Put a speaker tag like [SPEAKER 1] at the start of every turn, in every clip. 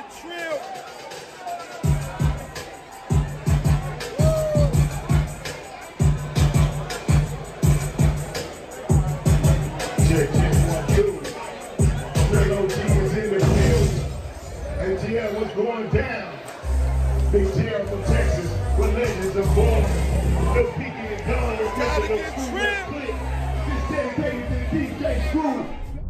[SPEAKER 1] trill.
[SPEAKER 2] Check, 1, 2. Real OG is in the building. ATL, what's going down? Big TL from Texas, where legends are born. No peeking and gone, no
[SPEAKER 1] Gotta
[SPEAKER 2] no
[SPEAKER 1] get
[SPEAKER 2] screw, no
[SPEAKER 1] trimmed.
[SPEAKER 2] click. This dedicated to the DJ Screw.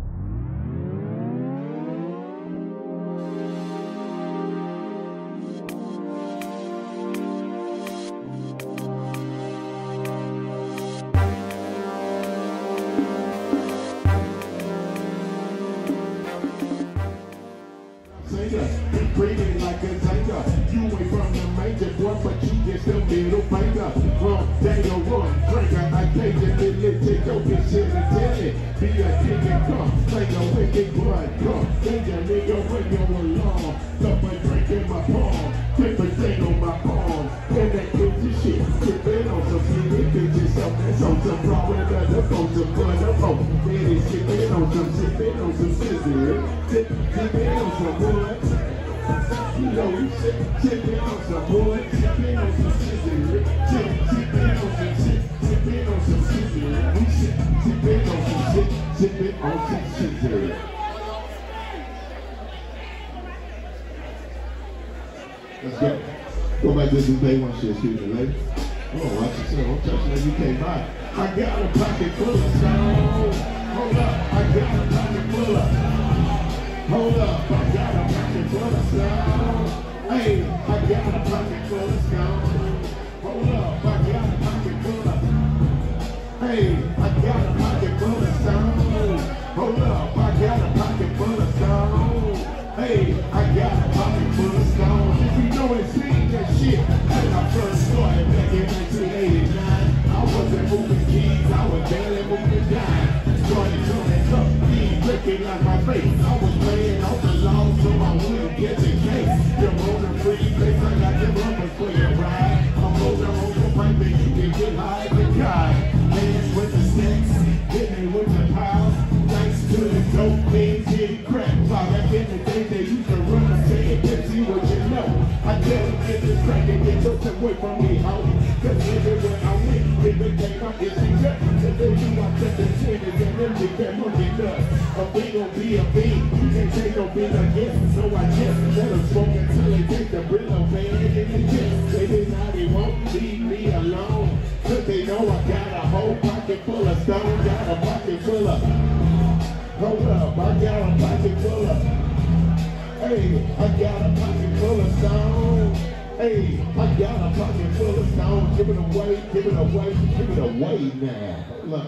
[SPEAKER 2] Breathing like a tanker. You ain't from the major boy, but you get the middle finger. From Daniel Run, drinker, I take it, take your bitch shit and tell it. Be a dick and come, like a wicked blood, come. Then your nigga when you're along. Stuff a drink in my palm, paper stain on my arm. And that bitch shit, sippin' on some shit, bitches, something, some raw and other folks, some fun up on. Then it's sippin' on some scissors. Sippin' on some wood. You know we sippin' on some wood, sippin' on some scissors. Sippin' on some shit, sippin' on some scissors. We sippin' on some shit, sippin' on some scissors. Let's go. Go back to this day one shit, excuse me, lady. Oh, watch yourself. I'm touching that you can't buy. I got a pocket full of stones. Hold up, I got a pocket full of. Hold up, I got a pocket full of stones. Hey, I got a pocket full of stones. Hold up, I got a pocket full of. Hey, I got a pocket full of stones. Hold up, I got a pocket full of stones. Hey, I got a pocket full of stones. If you know it, sing that shit. When I first started back in 1989, I wasn't moving keys, I was barely moving dime. Started coming up, keys looking like my face. I was playing on the lawn so I wouldn't get the case. You're on the free place, I got the rubbers for your ride. I'm rolling on the pipe and you can get high as a guy. Hands with the sticks, hitting with the pile. Thanks to the dope things hitting crack. While back in the day they used to run and say, Pepsi, what you know? I tell them get this crack and get your away from me, homie. Cause everywhere I went, it became my issue gut. And then you watch at the chin and then them get that monkey nut. A thing gon' be a thing, you can't take no thing again. So I just let them smoke until they take the Brillo band in the chest. They decide they won't leave me alone. Cause they know I got a whole pocket full of stones, got a pocket full of. Hold up, I got a pocket full of. Hey, I got a pocket full of stones. Hey, I got a pocket full of stones. Give it away, give it away, give it away now. Look.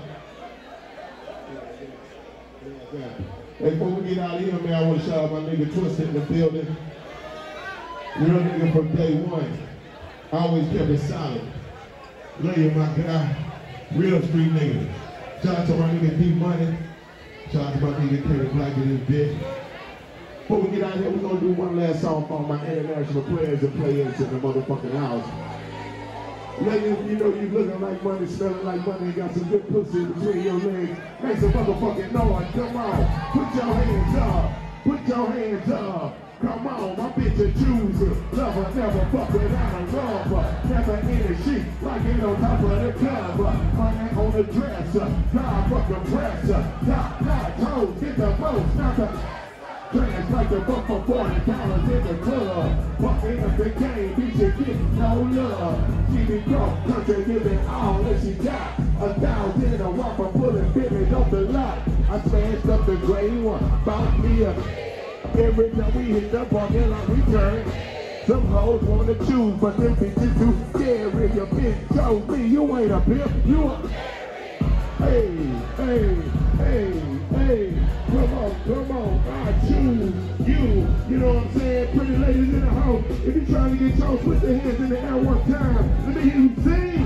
[SPEAKER 2] Hey, before we get out of here, man, I want to shout out my nigga Twisted in the building. Real nigga from day one. Always kept it solid. Love you, my guy. Real street nigga. Shout out to my nigga D Money. Shout out to my nigga Kenny Black in this bitch. Before we get out of here, we're gonna do one last song for my international players and play-ins in the motherfucking house. Ladies, you know you looking like money, smelling like money, and got some good pussy between your legs. Make some motherfucking noise, come on. Put your hands up, put your hands up. Come on, my bitch a chooser. Lover, never fuck without a rubber. Never in the sheet, like it on top of the cover. Money on the dresser, God fucking presser. Top toes, get the most, not the... Trans like the book for $40 in the club. Walking up the game, bitch, you get no love. She be broke, country giving all that she got. 1,000 a whopper, pulling babies off the lot. I smashed up the gray one, bought me a. Every time we hit the parking lot, we turn. Some hoes wanna choose, but them bitches too scary. Your bitch told me you ain't a pimp, you a. Hey, hey, hey, hey, come on, I choose you. You know what I'm saying? Pretty ladies in the house, if you're trying to get yours, put your hands in the air one time. Let me hear you sing.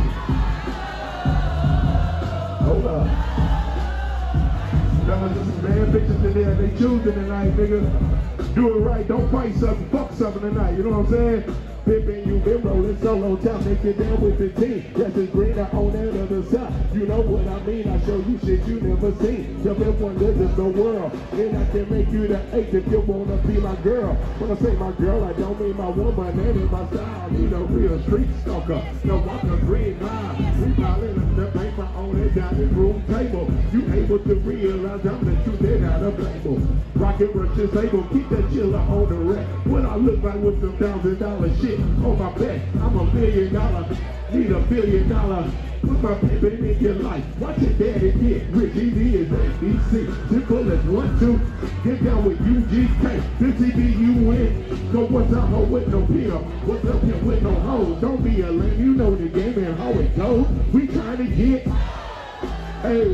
[SPEAKER 2] Hold up. There's some bad bitches in there, they choosing tonight, nigga. Do it right, don't fight something, fuck something tonight, you know what I'm saying? Pippin', you been rolling solo time, make it down with the team. Yes, it's greener on that other side. You know what I mean? I show you shit you never seen. Jump in one, this is the world. And I can make you the eighth if you wanna be my girl. When I say my girl, I don't mean my woman, that is my style. You know, we a street stalker. No, walk a green line. We piling up the paper on that dining room table. You able to realize I'm the truth that out of label. Rocket Russia's able, keep that chiller on the rack. What I look like with some $1,000 shit on my back. I'm $1 billion, need $1 billion. Put my paper in your life. Watch your daddy get rich. Easy as ABC. Simple as 1, 2. Get down with UGK. This EBU win. So what's up with no pill? What's up here with no hoes? Don't be a lame. You know the game and how it goes. We trying to get. Hey,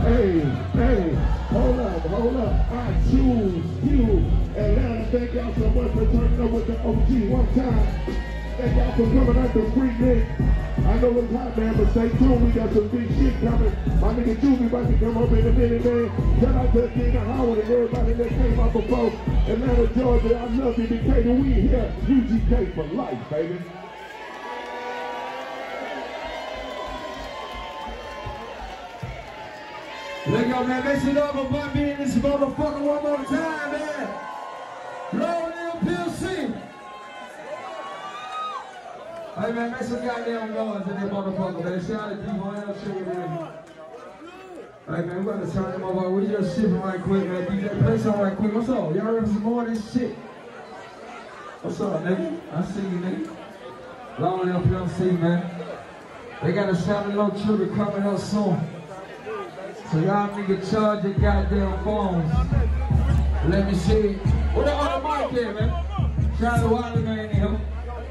[SPEAKER 2] hold up, I choose you. Atlanta, thank y'all so much for turning up with the OG one time. Thank y'all for coming out the street, man. I know it's hot, man, but stay tuned, we got some big shit coming. My nigga Juvie about to come up in a minute, man. Shout out to Tina Howard and everybody that came out before. Atlanta, Georgia, I love you, Decatur, we here. UGK for life, baby.
[SPEAKER 1] Look up, man. Make some love for Bun B in this motherfucker one more time, man. Roll PLC. Hey, man, make some goddamn noise in this motherfucker, man. Shout out to D1L Sugar, man. Hey, man, we gotta turn them over. We just shipping right quick, man. DJ, play something right quick. What's up? Y'all ready for some more of this shit? What's up, nigga? I see you, nigga. Roll PLC, man. They got a Saturday Low Tribute coming up soon. So y'all nigga charge your goddamn phones. Let me see. What the other mic there, man? Shout out to Wiley, man, here.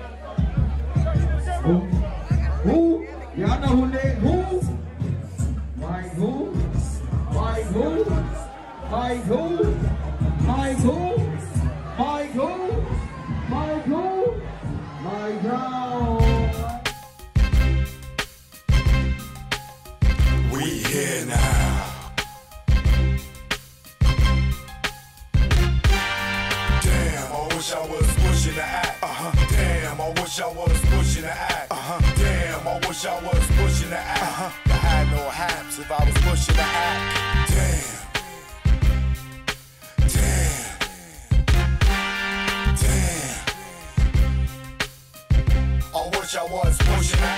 [SPEAKER 1] Who? Y'all know who they? Who? Mike who? Mike who? Mike who? Mike who? Mike who? Mike who? Mike Brown.
[SPEAKER 3] We here now. Damn, I wish I was pushing the act. Damn, I wish I was pushing the act. Damn, I wish I was pushing the act. I had no haps if I was pushing the act. Damn. I wish I was pushing the act.